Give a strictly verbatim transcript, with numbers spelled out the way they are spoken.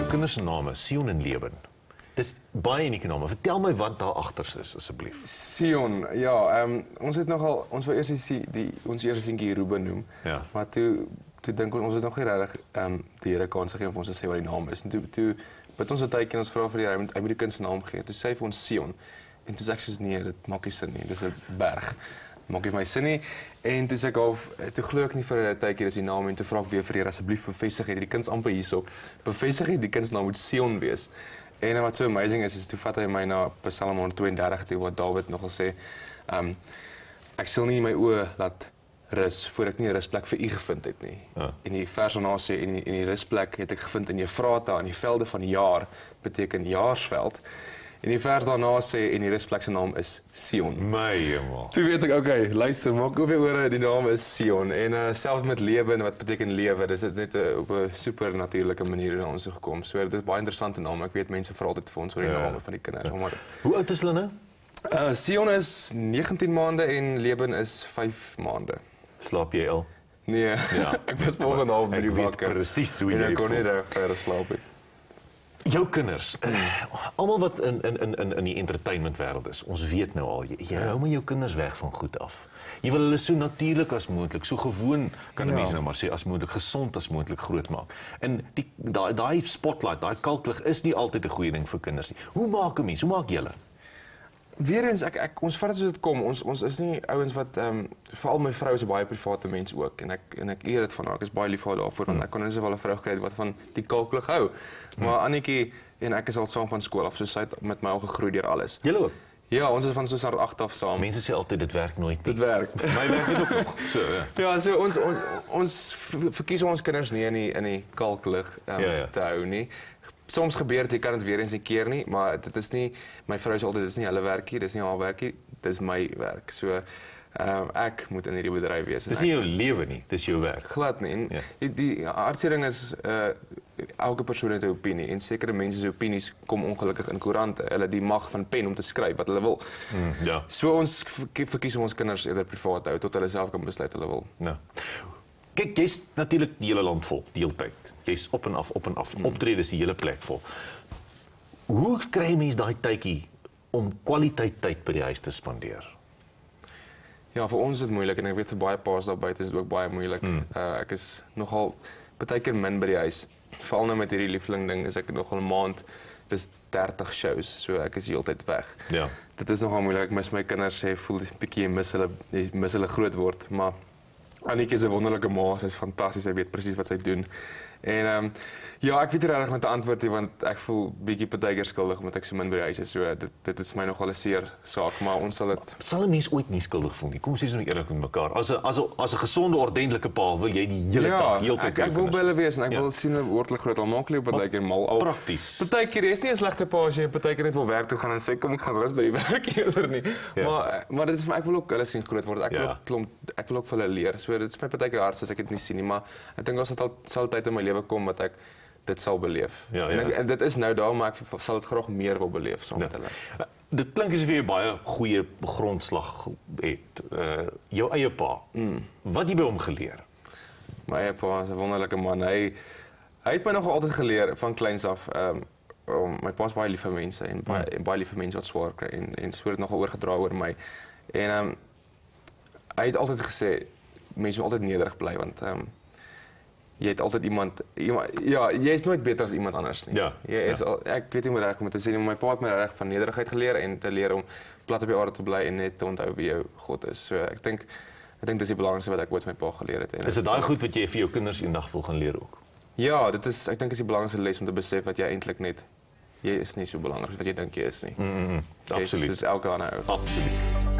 kinders se name, Sion en Lewen. Dis baie unieke name. Vertel my wat daar agter is asseblief. Sion, ja, um, ons het nogal ons wou eers die, die ons eerste seentjie Ruben noem. Ja. Maar toe toe dink ons ons het nog nie regtig um, die Here kans gegee om vir ons te sê wat die naam is. En toe toe bid ons 'n tydjie en ons vra vir die Here, hy moet hy moet die kind se naam gee. Toe sê hy vir ons Sion. En toe sê ek soos nee, dit maak nie sin nie. Dis 'n berg. Maak nie vir my sin nie. En toe sê ek half, toe glo ek nie vir 'n tydjie dis die naam en toe vra ek weer vir die Here asseblief bevestig het die kind se amper hierso. Bevestig het die kind se naam moet Sion wees. En wat so amazing is, is toe vat hy my na Psalm honderdtweeëndertig toe wat Dawid nogal sê, um, ek sal nie my oë laat rus voor ek nie 'n rusplek vir u gevind het nie. Ja. En die vers daarna sê en die, en die rusplek het ek gevind in Efrata in die velde van Jaar beteken jaarsveld. En die vers daarna sê en die rusplek se naam is Sion. My hemel. Toe weet ek, okay, luister, maak oop jou ore, die naam is Sion. En uh, selfs met Lewen wat beteken lewe, dis net uh, op 'n super natuurlike manier na ons gekom. So dit is baie interessante naam. Ek weet mense vra altyd vir ons oor die ja. name van die kinders. Maar, hoe oud is hulle nou? Uh, Sion is negentien maande en Lewen is vyf maande. Slaap jy al? Nee, ja. ek was volgende half drie wakker. Ek weet presies hoe jy ek kon nie daar verder slaap nie. Jou kinders, uh, almal wat in in in in die entertainment wêreld is, ons weet nou al, jy, jy hou maar jou kinders weg van goed af. Jy wil hulle so natuurlik as moontlik, so gewoon kan 'n ja. mens nou maar sê as moontlik gesond as moontlik grootmaak. En die daai daai spotlight, daai kalklig is nie altyd 'n goeie ding vir kinders nie. Hoe maak 'n mens? Hoe maak julle? Weereens ek ek ons vat dit soos dit kom. Ons ons is nie ouens wat ehm um, veral my vrou is 'n baie private mens ook en ek en ek eer dit van haar. Ek is baie lief vir haar daarvoor want hmm. ek kon net so wel 'n vrou gekry het wat van die kalklig hou. Maar hmm. Annetjie en ek is al saam van skool af, so sy het met my al gegroei deur alles. Julle ook? Ja, ons is van so start agt af saam. Mense sê altyd dit werk nooit nie. Dit werk. Vir my werk dit ook nog. So ja. Ja, so ons ons, ons verkies ons kinders nie in die in die kalklig um, ja, ja. te hou nie. Soms gebeur dit, jy kan dit weer eens 'n keer nie, maar dit is nie my vrou sê altyd dis nie hulle werkie, dis nie haar werkie, dis my werk. So ehm um, ek moet in hierdie bedryf wees. Dis nie jou lewe nie, dis jou werk. Glad nie. En ja. die die hartseer ding is uh elke persoon het 'n opinie en sekere mense se opinies kom ongelukkig in koerante. Hulle die mag van pen om te skryf wat hulle wil. Mm, ja. So ons verkies om ons kinders eerder privaat hou tot hulle self kan besluit hulle wil. Ja. Kyk, jy's natuurlik die hele land vol, die hele tyd. Jy's op en af, op en af. Hmm. Optredes die hele plek vol. Hoe kry mens daai tydjie om kwaliteit tyd by die huis te spandeer? Ja, vir ons is dit moeilik en ek weet vir baie paas daar buite is dit ook baie moeilik. Hmm. Uh, ek is nogal baie keer min by die huis. Veral nou met hierdie liefling ding is ek nogal 'n maand, dis dertig shows, so ek is heeltyd weg. Ja. Dit is nogal moeilik. Ek mis my kinders, sê voel 'n bietjie mis hulle mis hulle groot word, maar Annetjie is 'n wonderlike ma, sy is fantasties, sy weet presies wat sy doen. En ehm um, ja, ek weet nie regtig met 'n antwoord nie want ek voel bietjie partykeer skuldig omdat ek so min by die huis is. So dit dit is my nogal 'n seer saak, maar ons sal dit sal 'n mens ooit nie skuldig voel nie. Kom ons sê nou eerlik met mekaar. As 'n as 'n as 'n gesonde ordentlike pa wil jy die hele ja, dag heeltyd ek, ek wil by hulle wees en ek ja. wil sien hulle word hulle groot. Al maak hulle partykeer mal al. Prakties. Partykeer is nie 'n slegte pa as jy partykeer net wil werk toe gaan en sê kom ek gaan rus by die werk eerder nie. Ja. Maar maar dit is vir my ek wil ook hulle sien groot word. Ek ja. wil ook klomp ek wil ook vir hulle leer. So dit is my partykeer hard as ek dit nie sien nie, maar ek dink daar sal sal tyd in my lewe kom wat ek dit sal beleef. Ja, ja. En, ek, en dit is nou daar, maar ek sal dit graag meer wil beleef saam ja. met hulle. Dit klink asof jy baie goeie grondslag het. Uh, jou eie pa. Mm. Wat het jy by hom geleer? My eie pa is 'n wonderlike man. Hy hy het my nog altyd geleer van kleins af. Ehm um, my pa is baie lief vir mense en baie mm. baie lief vir mense wat swaar kry en en so het dit nogal oorgedra oor my. En ehm um, hy het altyd gesê mense moet altyd nederig bly want ehm um, jy het altyd iemand, iemand ja, jy is nooit beter as iemand anders nie. Ja, jy is ja. al, ek weet nie hoe reg om te sê nie, maar my pa het my reg van nederigheid geleer en te leer om plat op die aarde te bly en net te onthou wie jou God is. So ek dink ek dink dis die belangrikste wat ek ooit van my pa geleer het. En is dit daai goed wat jy vir jou kinders eendag wil gaan leer ook? Ja, dit is ek dink is die belangrikste les om te besef dat jy eintlik net jy is nie so belangrik as wat jy dink jy is nie. Mm, mm, mm, absoluut. Soos elke ander ou. Absoluut.